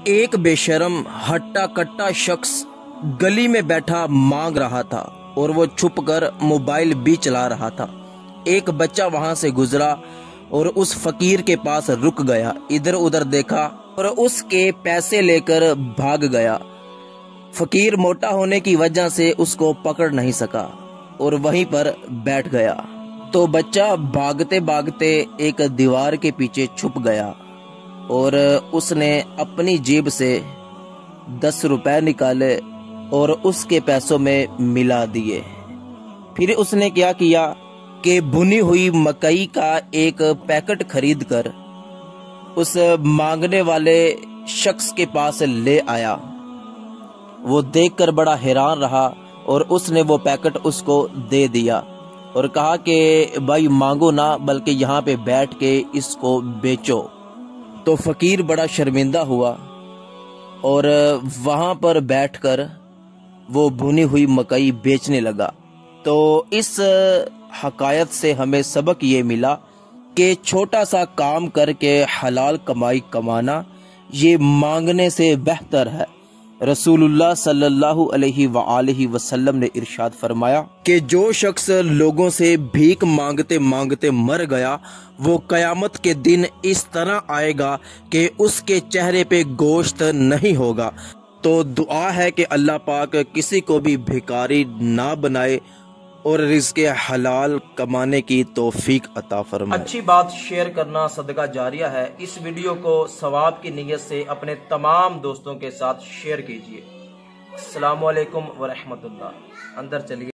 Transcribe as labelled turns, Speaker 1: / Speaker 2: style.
Speaker 1: ایک بے شرم ہٹا کٹا شخص گلی میں بیٹھا مانگ رہا تھا اور وہ چھپ کر موبائل بھی چلا رہا تھا۔ ایک بچہ وہاں سے گزرا اور اس فقیر کے پاس رک گیا، ادھر ادھر دیکھا اور اس کے پیسے لے کر بھاگ گیا۔ فقیر موٹا ہونے کی وجہ سے اس کو پکڑ نہیں سکا اور وہیں پر بیٹھ گیا۔ تو بچہ بھاگتے بھاگتے ایک دیوار کے پیچھے چھپ گیا اور اس نے اپنی جیب سے 10 روپے نکالے اور اس کے پیسوں میں ملا دیے۔ پھر اس نے کیا کیا کہ بھنی ہوئی مکئی کا ایک پیکٹ خرید کر اس مانگنے والے شخص کے پاس لے آیا۔ وہ دیکھ کر بڑا حیران رہا اور اس نے وہ پیکٹ اس کو دے دیا اور کہا کہ بھائی مانگو نہ بلکہ یہاں پہ بیٹھ کے اس کو بیچو۔ تو فقیر بڑا شرمندہ ہوا اور وہاں پر بیٹھ کر وہ بھنی ہوئی مکئی بیچنے لگا۔ تو اس حکایت سے ہمیں سبق یہ ملا کہ چھوٹا سا کام کر کے حلال کمائی کمانا یہ مانگنے سے بہتر ہے۔ رسول اللہ صلی اللہ علیہ وآلہ وسلم نے ارشاد فرمایا کہ جو شخص لوگوں سے بھیک مانگتے مانگتے مر گیا وہ قیامت کے دن اس طرح آئے گا کہ اس کے چہرے پہ گوشت نہیں ہوگا۔ تو دعا ہے کہ اللہ پاک کسی کو بھی بھکاری نہ بنائے اور رزق حلال کمانے کی توفیق عطا فرمائے۔ اچھی بات شیئر کرنا صدقہ جاریہ ہے۔ اس ویڈیو کو ثواب کی نیت سے اپنے تمام دوستوں کے ساتھ شیئر کیجیے۔ السلام علیکم ورحمۃ اللہ۔ اندر چلیے۔